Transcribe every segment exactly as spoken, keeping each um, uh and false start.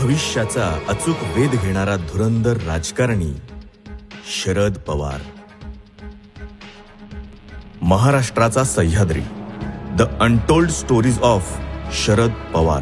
भविष्याचा अचूक वेध घेणारा धुरंधर राजकारणी शरद पवार. महाराष्ट्राचा Sahyadri, the untold stories of Sharad Pawar.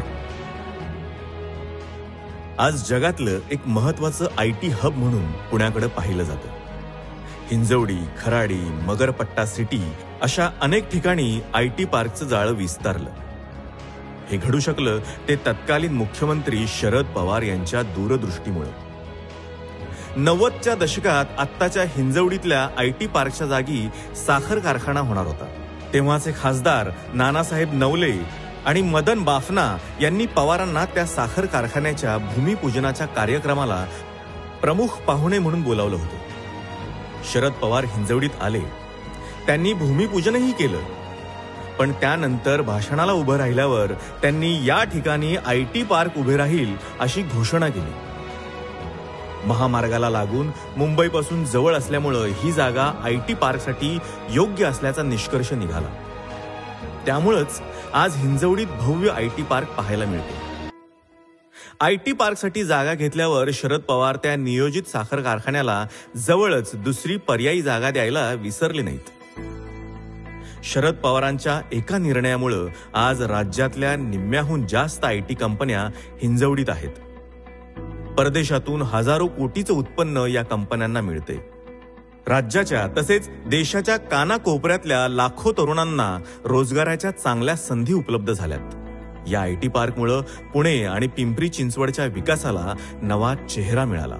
आज जगातलं एक महत्वाचं आय टी हब म्हणून पुण्याकडे पाहिलं जातं. हिंजवडी, खराडी, मगरपट्टा सिटी अशा अनेक ठिकाणी आय टी पार्कचं जाळं विस्तारलं. हे घडू शकलं ते तत्कालीन मुख्यमंत्री शरद पवार यांच्या दूरदृष्टीमुळे. नव्वदच्या दशकात आत्ताच्या हिंजवडीतल्या आय टी पार्कच्या जागी साखर कारखाना होणार होता. तेव्हाचे खासदार नानासाहेब नवले आणि मदन बाफना यांनी पवारांना त्या साखर कारखान्याच्या भूमिपूजनाच्या कार्यक्रमाला प्रमुख पाहुणे म्हणून बोलावलं होतं. शरद पवार हिंजवडीत आले. त्यांनी भूमिपूजनही केलं. पण त्यानंतर भाषणाला उभं राहिल्यावर त्यांनी या ठिकाणी आय टी पार्क उभे राहील अशी घोषणा केली. महामार्गाला लागून मुंबईपासून जवळ असल्यामुळं ही जागा आय टी पार्कसाठी योग्य असल्याचा निष्कर्ष निघाला. त्यामुळंच आज हिंजवडीत भव्य आय टी पार्क पाहायला मिळते. आय टी पार्कसाठी जागा घेतल्यावर शरद पवार त्या नियोजित साखर कारखान्याला जवळच दुसरी पर्यायी जागा द्यायला विसरले नाहीत. शरद पवारांच्या एका निर्णयामुळे आज राज्यातल्या निम्म्याहून जास्त आय टी कंपन्या हिंजवडीत आहेत. परदेशातून हजारो कोटीचं उत्पन्न या कंपन्यांना मिळते. राज्याच्या तसेच देशाच्या कानाकोपऱ्यातल्या लाखो तरुणांना रोजगाराच्या चांगल्या संधी उपलब्ध झाल्यात. या आय टी पार्कमुळे पुणे आणि पिंपरी चिंचवडच्या विकासाला नवा चेहरा मिळाला.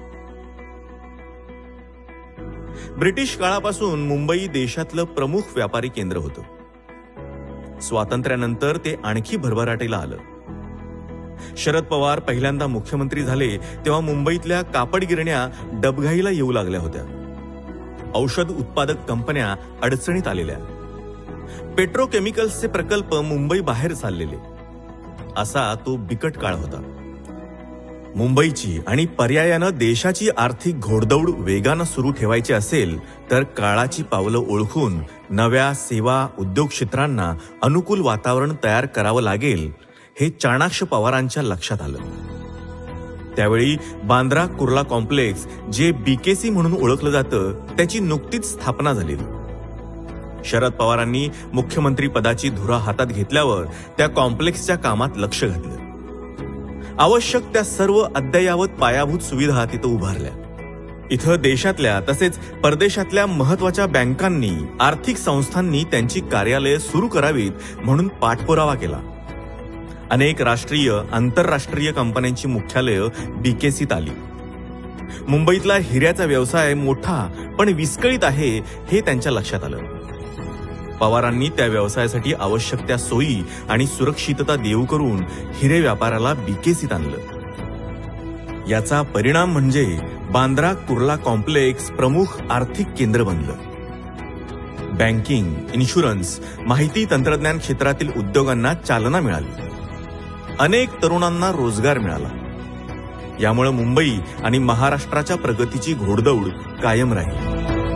ब्रिटिश काळापासून मुंबई देशातलं प्रमुख व्यापारी केंद्र होतं. स्वातंत्र्यानंतर ते आणखी भरभराटीला आलं. शरद पवार पहिल्यांदा मुख्यमंत्री झाले तेव्हा मुंबईतल्या कापड गिरण्या डबघाईला येऊ लागल्या होत्या. औषध उत्पादक कंपन्या अडचणीत आलेल्या. पेट्रोकेमिकल्सचे प्रकल्प मुंबई बाहेर चाललेले. असा तो बिकट काळ होता. मुंबईची आणि पर्यायानं देशाची आर्थिक घोडदौड वेगानं सुरू ठेवायची असेल तर काळाची पावलं ओळखून नव्या सेवा उद्योग क्षेत्रांना अनुकूल वातावरण तयार करावं लागेल हे चाणाक्ष पवारांच्या लक्षात आलं. त्यावेळी बांद्रा कुर्ला कॉम्प्लेक्स, जे बीकेसी म्हणून ओळखलं जातं, त्याची नुकतीच स्थापना झालेली. शरद पवारांनी मुख्यमंत्री पदाची धुरा हातात घेतल्यावर त्या कॉम्प्लेक्सच्या कामात लक्ष घातलं. आवश्यक त्या सर्व अद्ययावत पायाभूत सुविधा तिथं उभारल्या. इथं देशातल्या तसेच परदेशातल्या महत्वाच्या बँकांनी, आर्थिक संस्थांनी त्यांची कार्यालये सुरू करावीत म्हणून पाठपुरावा केला. अनेक राष्ट्रीय आंतरराष्ट्रीय कंपन्यांची मुख्यालयं बीकेसीत आली. मुंबईतला हिऱ्याचा व्यवसाय मोठा पण विस्कळीत आहे हे त्यांच्या लक्षात आलं. पवारांनी त्या व्यवसायासाठी आवश्यक त्या सोयी आणि सुरक्षितता देऊ करून हिरे व्यापाराला बीकेसीत आणलं. याचा परिणाम म्हणजे बांद्रा कुर्ला कॉम्प्लेक्स प्रमुख आर्थिक केंद्र बनलं. बँकिंग, इन्शुरन्स, माहिती तंत्रज्ञान क्षेत्रातील उद्योगांना चालना मिळाली. अनेक तरुणांना रोजगार मिळाला. यामुळे मुंबई आणि महाराष्ट्राच्या प्रगतीची घोडदौड कायम राहिली.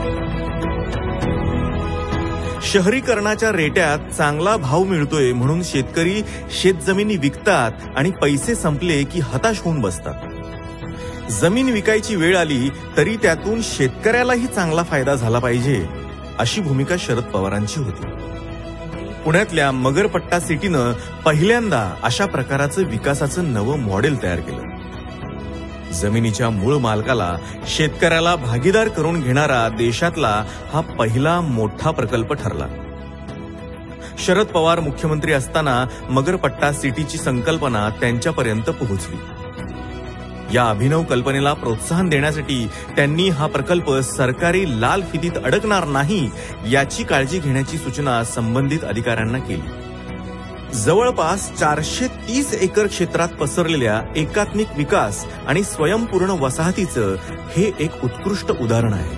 शहरीकरणाच्या रेट्यात चांगला भाव मिळतोय म्हणून शेतकरी शेतजमिनी विकतात आणि पैसे संपले की हताश होऊन बसतात. जमीन विकायची वेळ आली तरी त्यातून शेतकऱ्यालाही चांगला फायदा झाला पाहिजे अशी भूमिका शरद पवारांची होती. पुण्यातल्या मगरपट्टा सिटीनं पहिल्यांदा अशा प्रकारचं विकासाचं नवं मॉडेल तयार केलं. जमिनीच्या मूळ मालकाला, शेतकऱ्याला भागीदार करून घेणारा देशातला हा पहिला मोठा प्रकल्प ठरला. शरद पवार मुख्यमंत्री असताना मगरपट्टा सिटीची संकल्पना त्यांच्यापर्यंत पोहोचली. या अभिनव कल्पनेला प्रोत्साहन देण्यासाठी त्यांनी हा प्रकल्प सरकारी लाल फितीत अडकणार नाही याची काळजी घेण्याची सूचना संबंधित अधिकाऱ्यांना केली. जवळपास चारशे तीस एकर क्षेत्रात पसरलेल्या एकात्मिक विकास आणि स्वयंपूर्ण वसाहतीचं हे एक उत्कृष्ट उदाहरण आहे.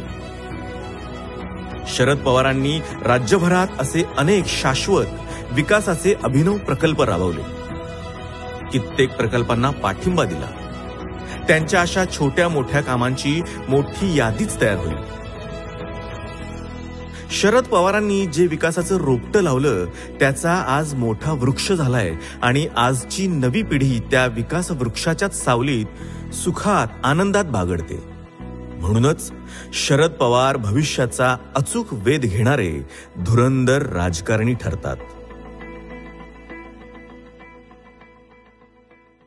शरद पवारांनी राज्यभरात असे अनेक शाश्वत विकासाचे अभिनव प्रकल्प राबवले. कित्येक प्रकल्पांना पाठिंबा दिला. त्यांच्या अशा छोट्या मोठ्या कामांची मोठी यादीच तयार होईल. शरद पवारांनी जे विकासाचं रोपटं लावलं त्याचा आज मोठा वृक्ष झालाय आणि आजची नवी पिढी त्या विकास वृक्षाच्याच सावलीत सुखात आनंदात बागडते. म्हणूनच शरद पवार भविष्याचा अचूक वेध घेणारे धुरंदर राजकारणी ठरतात.